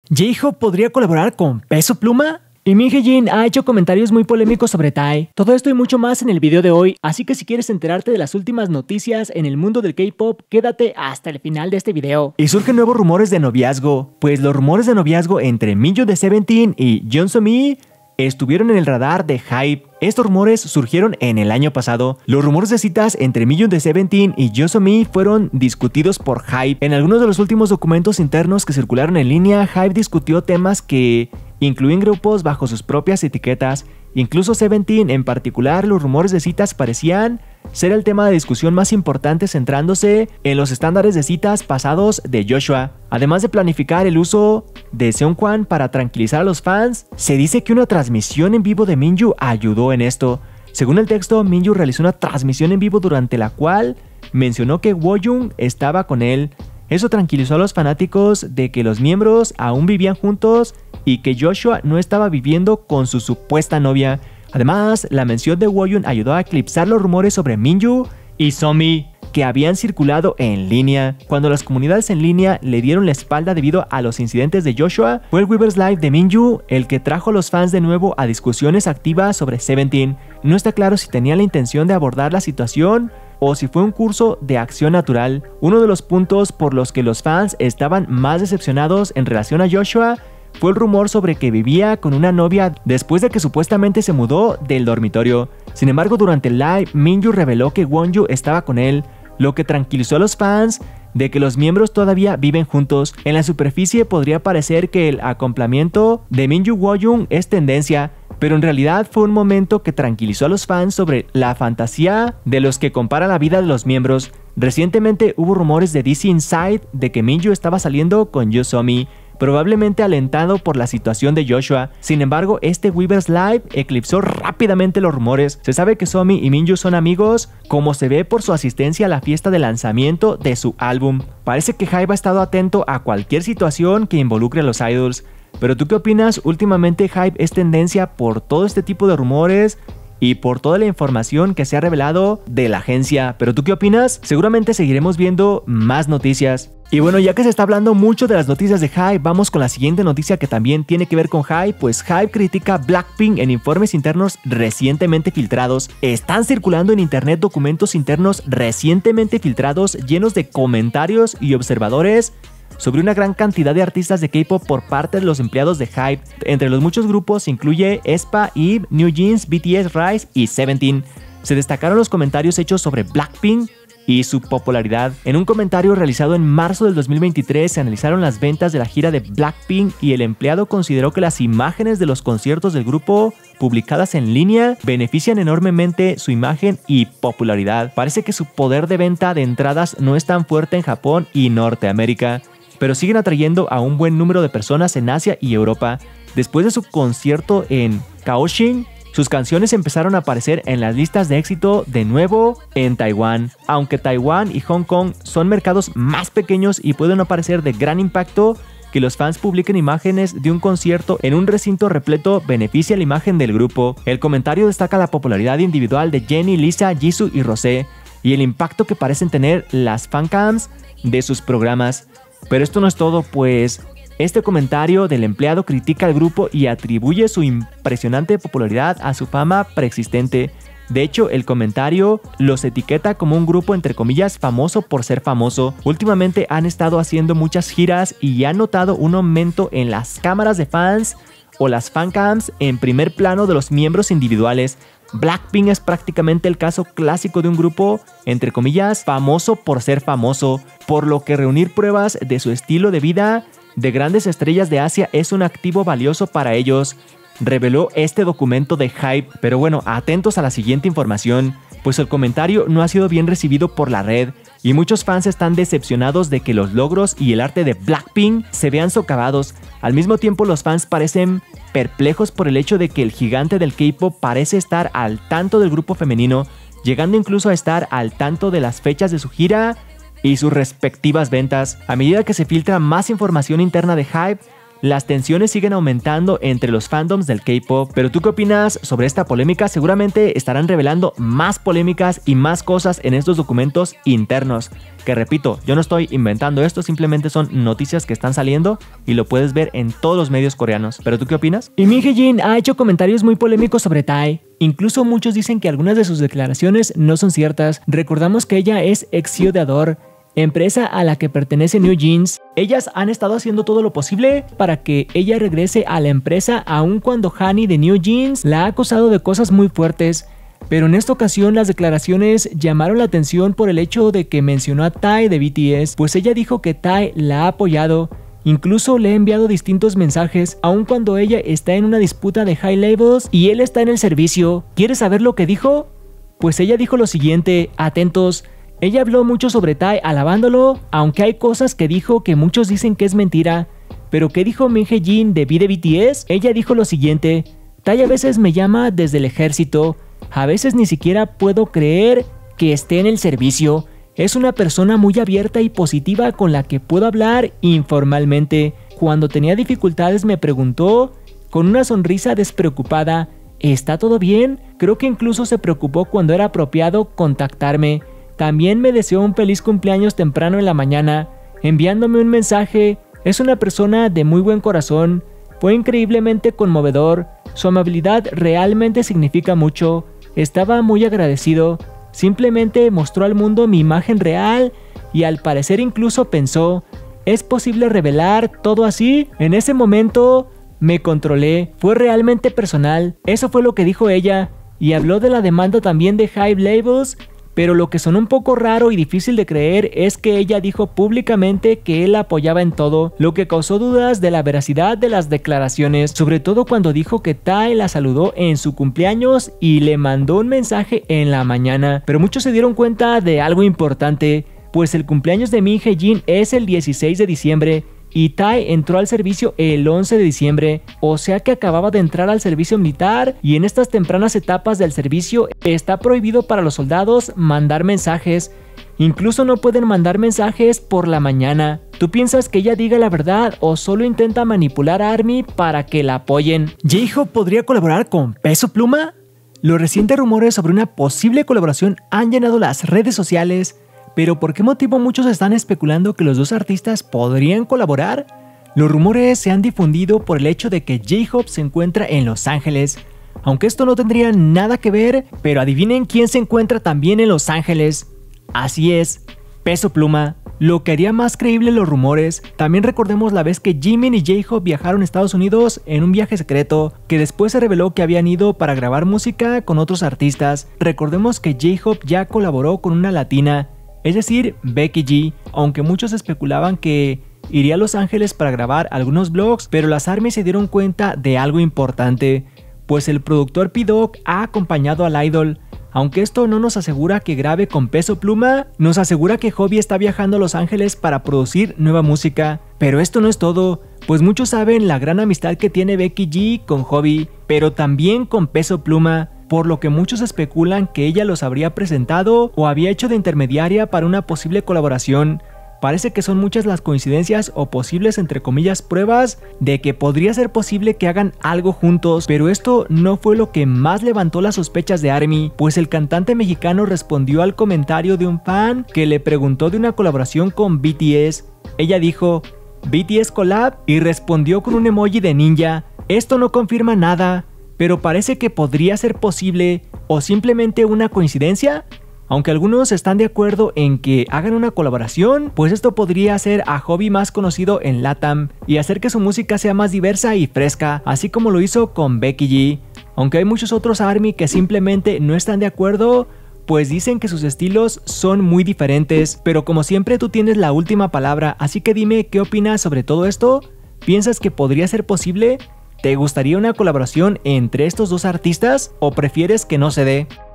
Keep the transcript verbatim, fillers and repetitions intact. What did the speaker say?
¿J-Hope podría colaborar con Peso Pluma? Y Min Hye-jin ha hecho comentarios muy polémicos sobre Tae. Todo esto y mucho más en el video de hoy, así que si quieres enterarte de las últimas noticias en el mundo del K-pop, quédate hasta el final de este video. Y surgen nuevos rumores de noviazgo, pues los rumores de noviazgo entre Minju de Seventeen y Jeon So-mi estuvieron en el radar de Hype. Estos rumores surgieron en el año pasado. Los rumores de citas entre Minju de Seventeen y Jeon So-mi fueron discutidos por Hype. En algunos de los últimos documentos internos que circularon en línea, Hype discutió temas que incluyen grupos bajo sus propias etiquetas. Incluso Seventeen, en particular, los rumores de citas parecían ser el tema de discusión más importante, centrándose en los estándares de citas pasados de Joshua. Además de planificar el uso de Seungkwan para tranquilizar a los fans, se dice que una transmisión en vivo de Minju ayudó en esto. Según el texto, Minju realizó una transmisión en vivo durante la cual mencionó que Woojung estaba con él. Eso tranquilizó a los fanáticos de que los miembros aún vivían juntos y que Joshua no estaba viviendo con su supuesta novia. Además, la mención de Woojung ayudó a eclipsar los rumores sobre Minju y So-mi que habían circulado en línea. Cuando las comunidades en línea le dieron la espalda debido a los incidentes de Joshua, fue el Weverse Live de Minju el que trajo a los fans de nuevo a discusiones activas sobre Seventeen. No está claro si tenía la intención de abordar la situación o si fue un curso de acción natural. Uno de los puntos por los que los fans estaban más decepcionados en relación a Joshua fue el rumor sobre que vivía con una novia después de que supuestamente se mudó del dormitorio. Sin embargo, durante el live, Minju reveló que Wonju estaba con él, lo que tranquilizó a los fans de que los miembros todavía viven juntos. En la superficie podría parecer que el acoplamiento de Minju Woojung es tendencia, pero en realidad fue un momento que tranquilizó a los fans sobre la fantasía de los que comparan la vida de los miembros. Recientemente hubo rumores de D C Inside de que Minju estaba saliendo con Yoo So-mi, probablemente alentado por la situación de Joshua. Sin embargo, este Weverse Live eclipsó rápidamente los rumores. Se sabe que So-mi y Minju son amigos, como se ve por su asistencia a la fiesta de lanzamiento de su álbum. Parece que Hype ha estado atento a cualquier situación que involucre a los idols. Pero ¿tú qué opinas? Últimamente Hype es tendencia por todo este tipo de rumores y por toda la información que se ha revelado de la agencia. ¿Pero tú qué opinas? Seguramente seguiremos viendo más noticias. Y bueno, ya que se está hablando mucho de las noticias de Hype, vamos con la siguiente noticia que también tiene que ver con Hype, pues Hype critica a Blackpink en informes internos recientemente filtrados. Están circulando en internet documentos internos recientemente filtrados llenos de comentarios y observadores sobre una gran cantidad de artistas de K-pop por parte de los empleados de Hype. Entre los muchos grupos se incluye aespa, Eve, New Jeans, B T S, Rise y Seventeen. Se destacaron los comentarios hechos sobre Blackpink y su popularidad. En un comentario realizado en marzo del dos mil veintitrés se analizaron las ventas de la gira de Blackpink y el empleado consideró que las imágenes de los conciertos del grupo publicadas en línea benefician enormemente su imagen y popularidad. Parece que su poder de venta de entradas no es tan fuerte en Japón y Norteamérica, pero siguen atrayendo a un buen número de personas en Asia y Europa. Después de su concierto en Kaohsiung, sus canciones empezaron a aparecer en las listas de éxito de nuevo en Taiwán. Aunque Taiwán y Hong Kong son mercados más pequeños y pueden no parecer de gran impacto, que los fans publiquen imágenes de un concierto en un recinto repleto beneficia la imagen del grupo. El comentario destaca la popularidad individual de Jennie, Lisa, Jisoo y Rosé y el impacto que parecen tener las fancams de sus programas. Pero esto no es todo, pues este comentario del empleado critica al grupo y atribuye su impresionante popularidad a su fama preexistente. De hecho, el comentario los etiqueta como un grupo entre comillas famoso por ser famoso. Últimamente han estado haciendo muchas giras y han notado un aumento en las cámaras de fans o las fancams en primer plano de los miembros individuales. Blackpink es prácticamente el caso clásico de un grupo, entre comillas, famoso por ser famoso, por lo que reunir pruebas de su estilo de vida de grandes estrellas de Asia es un activo valioso para ellos, reveló este documento de Hype. Pero bueno, atentos a la siguiente información, pues el comentario no ha sido bien recibido por la red y muchos fans están decepcionados de que los logros y el arte de Blackpink se vean socavados. Al mismo tiempo, los fans parecen perplejos por el hecho de que el gigante del K-pop parece estar al tanto del grupo femenino, llegando incluso a estar al tanto de las fechas de su gira y sus respectivas ventas. A medida que se filtra más información interna de Hype, las tensiones siguen aumentando entre los fandoms del K-pop. Pero ¿tú qué opinas sobre esta polémica? Seguramente estarán revelando más polémicas y más cosas en estos documentos internos. Que repito, yo no estoy inventando esto, simplemente son noticias que están saliendo y lo puedes ver en todos los medios coreanos. ¿Pero tú qué opinas? Y Min Hye-jin ha hecho comentarios muy polémicos sobre Tae. Incluso muchos dicen que algunas de sus declaraciones no son ciertas. Recordamos que ella es ex C E O de Adore, empresa a la que pertenece New Jeans. Ellas han estado haciendo todo lo posible para que ella regrese a la empresa, aun cuando Hani de New Jeans la ha acusado de cosas muy fuertes. Pero en esta ocasión las declaraciones llamaron la atención por el hecho de que mencionó a Tae de B T S, pues ella dijo que Tae la ha apoyado. Incluso le ha enviado distintos mensajes, aun cuando ella está en una disputa de high levels y él está en el servicio. ¿Quieres saber lo que dijo? Pues ella dijo lo siguiente, atentos. Ella habló mucho sobre Tae alabándolo, aunque hay cosas que dijo que muchos dicen que es mentira. Pero ¿qué dijo Min Hye-jin de V de B T S? Ella dijo lo siguiente, Tae a veces me llama desde el ejército, a veces ni siquiera puedo creer que esté en el servicio. Es una persona muy abierta y positiva con la que puedo hablar informalmente. Cuando tenía dificultades me preguntó, con una sonrisa despreocupada, ¿está todo bien? Creo que incluso se preocupó cuando era apropiado contactarme. También me deseó un feliz cumpleaños temprano en la mañana, enviándome un mensaje. Es una persona de muy buen corazón. Fue increíblemente conmovedor. Su amabilidad realmente significa mucho. Estaba muy agradecido. Simplemente mostró al mundo mi imagen real y al parecer incluso pensó, ¿es posible revelar todo así? En ese momento me controlé. Fue realmente personal. Eso fue lo que dijo ella. Y habló de la demanda también de High Labels. Pero lo que sonó un poco raro y difícil de creer es que ella dijo públicamente que él la apoyaba en todo, lo que causó dudas de la veracidad de las declaraciones, sobre todo cuando dijo que Tae la saludó en su cumpleaños y le mandó un mensaje en la mañana. Pero muchos se dieron cuenta de algo importante, pues el cumpleaños de Min Hye-jin es el dieciséis de diciembre y Tae entró al servicio el once de diciembre, o sea que acababa de entrar al servicio militar y en estas tempranas etapas del servicio está prohibido para los soldados mandar mensajes. Incluso no pueden mandar mensajes por la mañana. ¿Tú piensas que ella diga la verdad o solo intenta manipular a ARMY para que la apoyen? ¿J-Hope podría colaborar con Peso Pluma? Los recientes rumores sobre una posible colaboración han llenado las redes sociales. ¿Pero por qué motivo muchos están especulando que los dos artistas podrían colaborar? Los rumores se han difundido por el hecho de que J-Hope se encuentra en Los Ángeles. Aunque esto no tendría nada que ver, pero adivinen quién se encuentra también en Los Ángeles. Así es, Peso Pluma. Lo que haría más creíble los rumores, también recordemos la vez que Jimin y J-Hope viajaron a Estados Unidos en un viaje secreto, que después se reveló que habían ido para grabar música con otros artistas. Recordemos que J-Hope ya colaboró con una latina, es decir, Becky G, aunque muchos especulaban que iría a Los Ángeles para grabar algunos vlogs, pero las ARMY se dieron cuenta de algo importante, pues el productor P-Dog ha acompañado al idol. Aunque esto no nos asegura que grabe con Peso Pluma, nos asegura que Hobi está viajando a Los Ángeles para producir nueva música. Pero esto no es todo, pues muchos saben la gran amistad que tiene Becky G con Hobi, pero también con Peso Pluma, por lo que muchos especulan que ella los habría presentado o había hecho de intermediaria para una posible colaboración. Parece que son muchas las coincidencias o posibles entre comillas pruebas de que podría ser posible que hagan algo juntos, pero esto no fue lo que más levantó las sospechas de ARMY, pues el cantante mexicano respondió al comentario de un fan que le preguntó de una colaboración con B T S. Ella dijo, ¿B T S collab? Y respondió con un emoji de ninja. Esto no confirma nada, pero parece que podría ser posible o simplemente una coincidencia. Aunque algunos están de acuerdo en que hagan una colaboración, pues esto podría hacer a Hobi más conocido en LATAM y hacer que su música sea más diversa y fresca, así como lo hizo con Becky G. Aunque hay muchos otros ARMY que simplemente no están de acuerdo, pues dicen que sus estilos son muy diferentes, pero como siempre tú tienes la última palabra, así que dime qué opinas sobre todo esto. ¿Piensas que podría ser posible? ¿Te gustaría una colaboración entre estos dos artistas o prefieres que no se dé?